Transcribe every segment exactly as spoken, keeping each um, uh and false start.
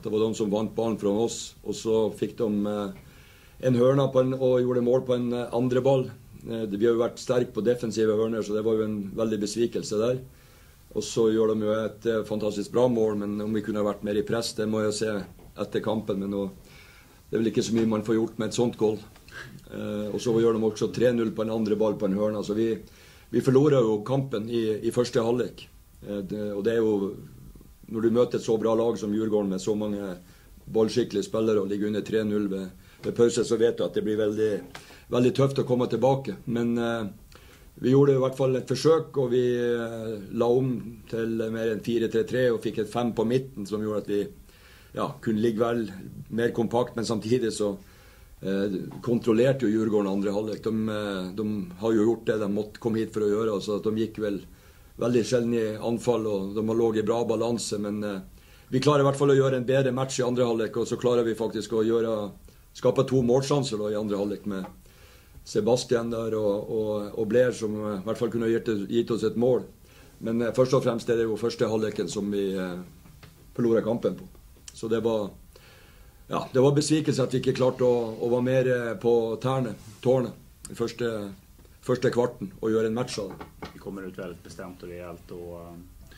Det var de som vant ballen fra oss, og så fikk de en hørna på en, og gjorde mål på en andre ball. Vi har jo vært sterke på defensive hørner, så det var jo en veldig besvikelse der. Og så gjør de jo et fantastisk bra mål, men om vi kunne ha vært mer i press, det må jeg se etter kampen. Men nå, det er vel ikke så mye man får gjort med et sånt goal. Eh, og så gjør de også tre null på en andre ball på en hørna. Så vi, vi forlorer jo kampen i, i første halvlek. Eh, det, og det er jo, når du møter et så bra lag som Djurgården med så mange ballskikkelige spillere og ligger under tre null ved, ved pause, så vet du at det blir veldig, veldig tøft å komme tilbake. Men eh, vi gjorde i hvert fall et forsøk, og vi eh, la om til mer enn fire tre tre og fikk et fem på midten, som gjorde at vi ja, kunne ligge vel mer kompakt, men samtidig så eh, kontrollerte jo Djurgården andre halvlek. De, eh, de har jo gjort det de måtte komme hit for å gjøre, så de gikk vel veldig sjelden i anfall, og de har låget i bra balanse, men eh, vi klarer i hvert fall å gjøre en bedre match i andre halvlek, og så klarer vi faktisk å gjøre, skape to målsjanser da, i andre halvlek med Sebastian der og, og, og Blair, som i hvert fall kunne gitt, gitt oss et mål. Men eh, først og fremst er det jo første halvleken som vi eh, forlorer kampen på. Så det var, ja, det var besvikelse at vi ikke klarte å, å være mer på tærne, tårne, i første, første kvarten, og gjøre en match av det. Vi kommer ut veldig bestemt og reelt, og,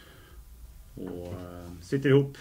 og sitter ihop.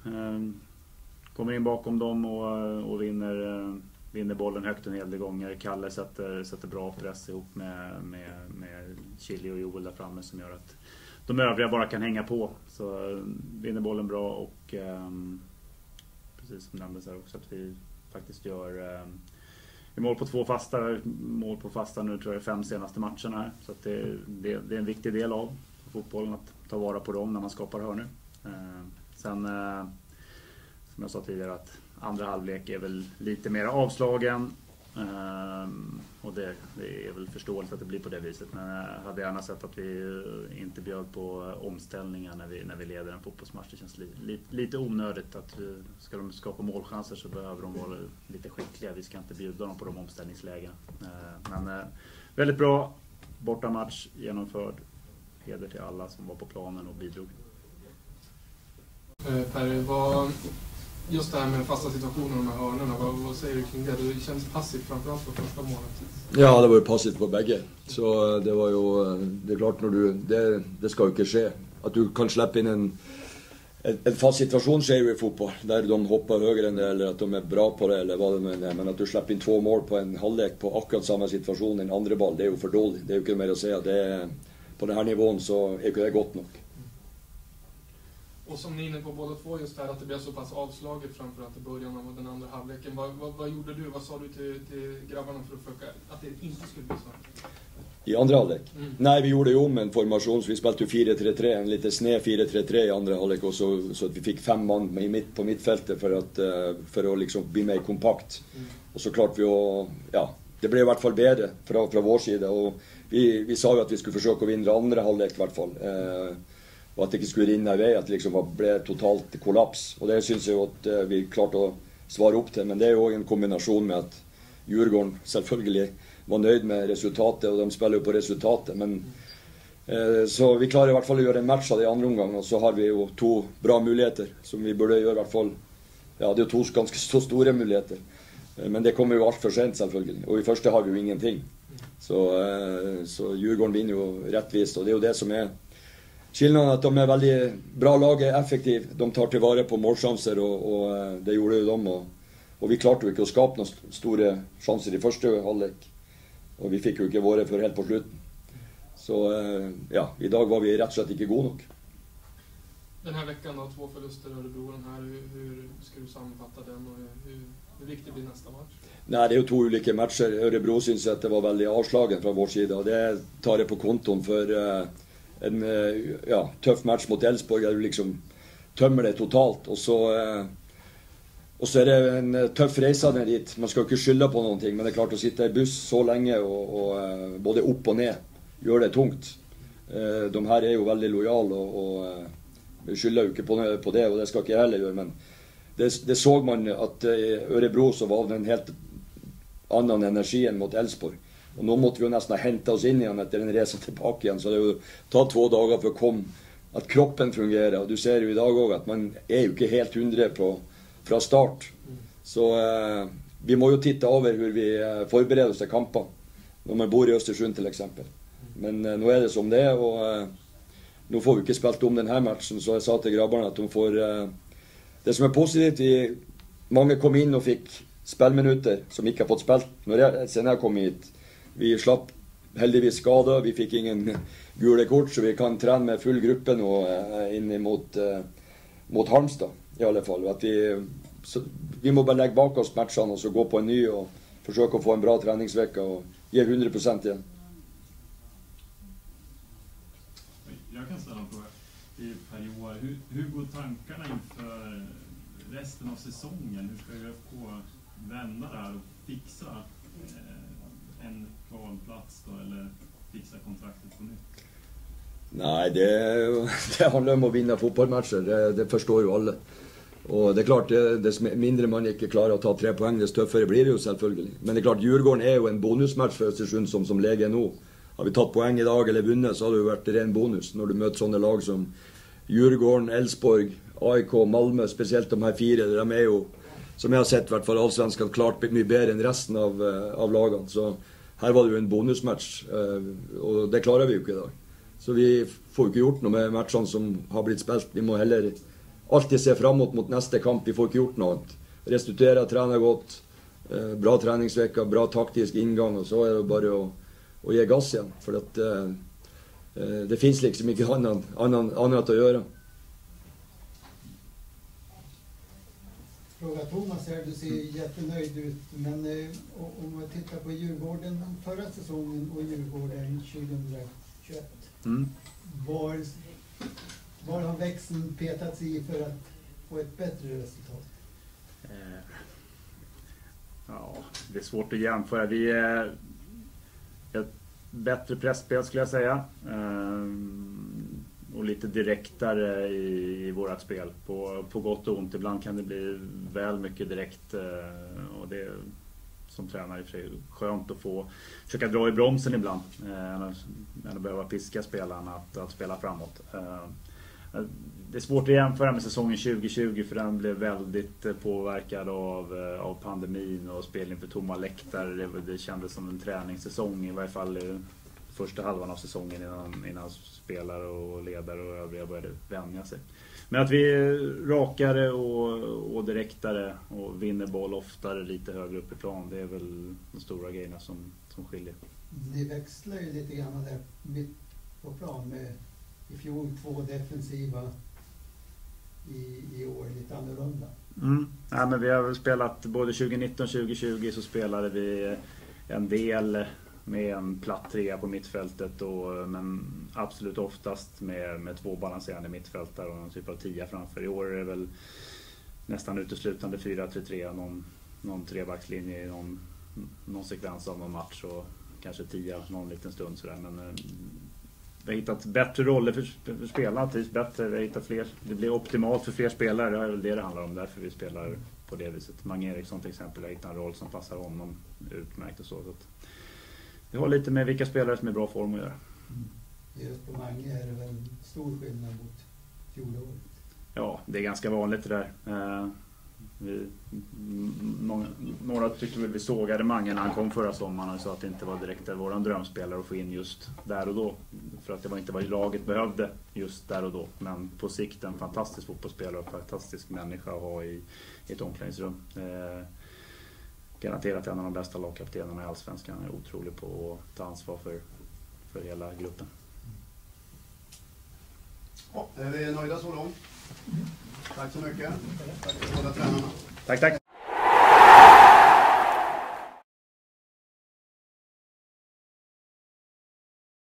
Kommer inn bakom dem og, og vinner, vinner bollen høyt en hel del ganger. Kalle setter, setter bra press ihop med, med, med Chili og Joel der framme, som gjør at de övriga bara kan hänga på, så vinner bollen bra, och um, precis som nämndes här också att vi faktiskt gör um, vi mål på två fasta mål på fasta nu, tror jag, fem senaste matcherna här, så att det, det, det är en viktig del av fotbollen att ta vara på dem när man skapar hörnor. Uh, sen uh, som jag sa tidigare, att andra halvlek är väl lite mer avslagen. Um, och det, det är väl förståeligt att det blir på det viset, men jag hade gärna sett att vi inte bjöd på omställningar när vi, när vi leder en fotbollsmatch. Det känns li, li, lite onödigt att vi, ska de skapa målchanser så behöver de vara lite skickliga. Vi ska inte bjuda dem på de omställningslägen. Uh, men uh, väldigt bra bortamatch genomförd. Heder till alla som var på planen och bidrog. Uh, Per, vad... Just det här med fasta situationer och med hörnorna, vad, vad säger du kring det? Det känns passivt framförallt på första målet. Ja, det var jo passivt på begge. Så det var jo, det er klart når du, det, det skal jo ikke skje. At du kan slippe inn en, en, en fast situasjon skjer jo i fotball, der de hopper høyere enn det, eller at de er bra på det, eller hva det er. Men at du slipper inn to mål på en halvlek på akkurat samme situasjon, en andre ball, det er jo for dårlig. Det er jo ikke mer å si. Det er, på denne nivåen så er ikke det godt nok. Och som ni är inne på båda två, just det här att det blev så pass avslaget framförallt i början av den andra halvleken. Vad, vad, vad gjorde du? Vad sa du till, till grabbarna för att försöka att det inte skulle bli så? I andra halvlek? Mm. Nej, vi gjorde ju om en formation, så vi spelade fyra tre tre, en lite sned fyra tre tre i andra halvlek, och så, så att vi fick fem man i mitt, på mittfältet för att, för att liksom bli mer kompakt. Mm. Och så klart vi att, ja, det blev i hvert fall bedre fra, fra vår side, og vi, vi sa jo at vi skulle forsøke å vinne andre halvlek i hvert fall. Eh, og at det ikke skulle rinne i vei, at det liksom ble totalt kollaps. Og det synes jeg jo at uh, vi klarte å svare opp til, men det er jo en kombinasjon med at Djurgården selvfølgelig var nøyd med resultatet, og de spiller jo på resultatet, men uh, så vi klarer i hvert fall å gjøre en match av det i andre omgang, og så har vi jo to bra muligheter, som vi burde gjøre i hvert fall. Ja, det er jo to ganske så store muligheter, uh, men det kommer jo alt for sent selvfølgelig, og i første har vi jo ingenting. Så, uh, så Djurgården vinner jo rettvist, og det er jo det som er skillnaden, at de er veldig bra laget, effektiv. De tar til vare på målsjanser, og, og det gjorde jo de. Og, og vi klarte jo ikke å skape noen store sjanser i første halvlek. Og vi fikk jo ikke våre før helt på slutten. Så ja, i dag var vi rett og slett ikke gode nok. Den här veckan då, två förluster Örebro, den här, hur, hur ska du sammanfatta den, och hur, hur viktig blir nästa match? Nej, det er jo to ulike matcher. Örebro synes at det var veldig avslagen fra vår side, og det tar jeg på kontoen for uh, en ja, tøff match mot Elfsborg, der du liksom tømmer det totalt, og så, uh, og så er det en tøff reise ned dit. Man skal ikke skylde på noen ting, men det er klart å sitte i buss så lenge, og, og uh, både opp og ned, gjør det tungt. Uh, de her er jo veldig lojale, og, og uh, vi skylder jo ikke på, på det, og det skal ikke jeg heller gjøre, men det, det så man at uh, Örebro så var det en helt annen energi enn mot Elfsborg. Og nå måtte vi jo nesten ha hentet oss inn igjen etter en reise tilbake igjen, så det er jo tatt to dager for å komme, at kroppen fungerer. Og du ser jo i dag også at man er jo ikke helt hundre på, fra start. Så eh, vi må jo titte over hvor vi eh, forbereder oss til kamper. Når man bor i Østersund til eksempel. Men eh, nå er det som det er, og eh, nå får vi ikke spilt om denne matchen, så jeg sa til grabberne at de får... Eh, det som er positivt, vi, mange kom inn og fikk spillminutter som ikke har fått spilt når jeg, siden jeg kom hit. Vi slapp heldigvis skader, vi fikk ingen gule kort, så vi kan trene med full gruppe nå eh, inn mot, eh, mot Halmstad, i alle fall. At vi, så, vi må bare legge bak oss matchene og så gå på en ny og forsøke å få en bra treningsvecka og ge hundra procent igen. Jag kan ställa en fråga till Per Joar. Hur, hur går tankarna inför resten av säsongen? Hur ska ÖFK vända där och fixa eh, en kvalplats då, eller fixa kontraktet på nytt? Nej, det, det handlar om att vinna fotbollsmatcher, det, det förstår ju alla. Och det är klart, det, det mindre man inte klarar att ta tre poäng, det tuffare blir det ju självklart. Men det är klart, Djurgården är ju en bonusmatch för Östersund som, som läge nu. Har vi tagit poäng idag eller vunnit så har det ju varit ren bonus när du möter sådana lag som Djurgården, Elfsborg, A I K, Malmö, speciellt de här fyra. De är ju, som jag har sett, i hvert fall allsvenskan klart mycket bättre än resten av, av lagen. Så här var det ju en bonusmatch och det klarar vi ju inte idag. Så vi får inte gjort något med matchen som har blivit spelat. Vi må heller alltid se framåt mot nästa kamp. Vi får inte gjort något. Restituera, träna gott, bra träningsvecka, bra taktisk ingång och så är det bara att, att ge gas igen. För att eh, det finns liksom inte annan, annan, annat att göra. Fråga Thomas här, du ser jättenöjd ut, men eh, om man tittar på Djurgården förra säsongen och Djurgården tjugohundratjugoett, mm. var, var har växeln petats i för att få ett bättre resultat? Eh, ja, det är svårt att jämföra. Vi är ett bättre pressspel skulle jag säga. Eh, och lite direktare i, i vårat spel. På, på gott och ont. Ibland kan det bli väl mycket direkt. Eh, och det är som tränare i sig skönt att få försöka dra i bromsen ibland. Eh, än, än att behöva piska spelarna att, att spela framåt. Eh, det är svårt att jämföra med säsongen tjugo tjugo för den blev väldigt påverkad av, av pandemin och spel inför tomma läktare. Det, det kändes som en träningssäsong i varje fall i första halvan av säsongen innan, innan spelare och ledare och övriga började vänja sig. Men att vi är rakare och, och direktare och vinner boll oftare lite högre upp i plan, det är väl de stora grejerna som, som skiljer. Ni växlar ju lite grann där mitt på plan med i fjol två defensiva, i, i år lite annorlunda. Mm. Ja, men vi har väl spelat både tjugonitton tjugo tjugo så spelade vi en del med en platt trea på mittfältet och, men absolut oftast med, med två balanserande mittfältare och en typ av tia framför. I år är det väl nästan uteslutande fyra tre tre, någon, någon trebackslinje i någon, någon sekvens av någon match och kanske tia någon liten stund sådär, men vi har hittat bättre roller för, för spelarna, trivs bättre, vi har hittat fler, det blir optimalt för fler spelare, det är väl det det handlar om, därför vi spelar på det viset. Mange Eriksson till exempel har hittat en roll som passar honom utmärkt och så, så att det har lite med vilka spelare som är bra form att göra. Mm. Just på Mange är det väl stor skillnad mot fjolåret? Ja, det är ganska vanligt det där. Eh, vi, många, några tyckte väl vi sågade Mange när han kom förra sommaren och sa att det inte var direkt våran drömspelare att få in just där och då. För att det var inte vad laget behövde just där och då. Men på sikt en fantastisk fotbollsspelare och fantastisk människa att ha i, i ett omklädningsrum. Eh, garanterat en av de bästa lagkaptenerna i Allsvenskan. Han är otrolig på att ta ansvar för, för hela gruppen. Ja, är vi nöjda så långt? Tack så mycket. Tack till båda tränarna. Tack, tack.